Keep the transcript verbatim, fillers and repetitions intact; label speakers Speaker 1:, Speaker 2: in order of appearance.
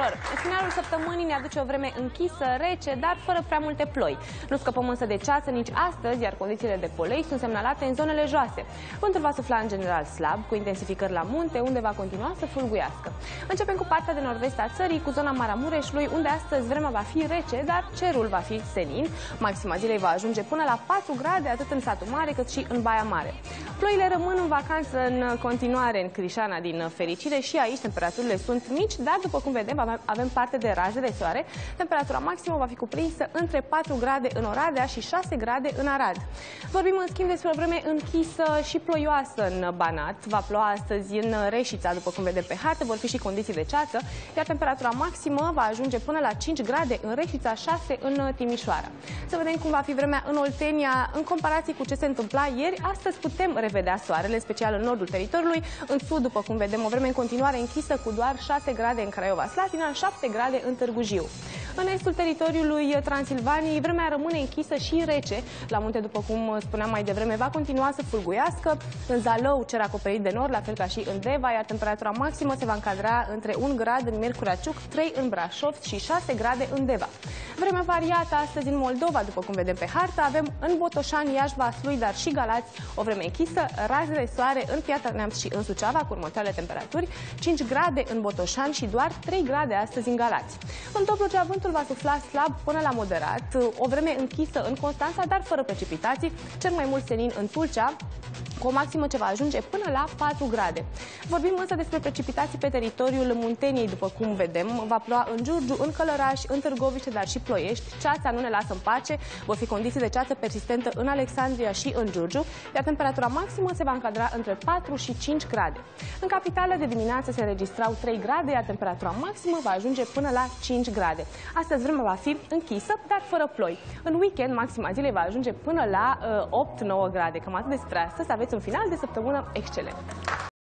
Speaker 1: tuturor! Finalul săptămânii ne aduce o vreme închisă, rece, dar fără prea multe ploi. Nu scăpăm însă de ceață nici astăzi, iar condițiile de polei sunt semnalate în zonele joase. Vântul va sufla în general slab, cu intensificări la munte, unde va continua să fulguiască. Începem cu partea de nord-vest a țării, cu zona Maramureșului, unde astăzi vremea va fi rece, dar cerul va fi senin. Maxima zilei va ajunge până la patru grade, atât în satul mare cât și în Baia Mare. Ploile rămân în vacanță în continuare în Crișana, din fericire, și aici temperaturile sunt mici, dar după cum vedem avem parte de raze de soare. Temperatura maximă va fi cuprinsă între patru grade în Oradea și șase grade în Arad. Vorbim în schimb despre o vreme închisă și ploioasă în Banat. Va ploua astăzi în Reșița, după cum vedem pe hartă, vor fi și condiții de ceață, iar temperatura maximă va ajunge până la cinci grade în Reșița, șase în Timișoara. Să vedem cum va fi vremea în Oltenia în comparație cu ce se întâmpla ieri. Astăzi putem revedea soarele, special în nordul teritoriului. În sud, după cum vedem, o vreme în continuare închisă cu doar șase grade în Craiova, Slatina, șapte grade în Târgu Jiu. În estul teritoriului Transilvaniei, vremea rămâne închisă și rece. La munte, după cum spuneam mai devreme, va continua să fulguiască. În Zalău, cer acoperit de nord, la fel ca și în Deva, iar temperatura maximă se va încadra între un grad în Miercurea Ciuc, trei în Brașov și șase grade în Deva. Vremea variată astăzi în Moldova, după cum vedem pe hartă, avem în Botoșani, Iași, Vaslui, dar și Galați o vreme închisă, raze de soare în Piatra Neamț și în Suceava, cu următoarele temperaturi, cinci grade în Botoșani și doar trei grade astăzi în Galați. În Dobrogea, vântul va sufla slab până la moderat, o vreme închisă în Constanța, dar fără precipitații, cel mai mult senin în Tulcea, cu o maximă ce va ajunge până la patru grade. Vorbim însă despre precipitații pe teritoriul Munteniei, după cum vedem. Va ploua în Giurgiu, în Călăraș, în Târgoviște, dar și Ploiești. Ceața nu ne lasă în pace, vor fi condiții de ceață persistentă în Alexandria și în Giurgiu, iar temperatura maximă se va încadra între patru și cinci grade. În capitală, de dimineață se registrau trei grade, iar temperatura maximă va ajunge până la cinci grade. Astăzi vremea va fi închisă, dar fără ploi. În weekend, maxima zilei va ajunge până la uh, opt nouă grade. Cam atât despre astăzi. Să aveți un final de săptămână excelent!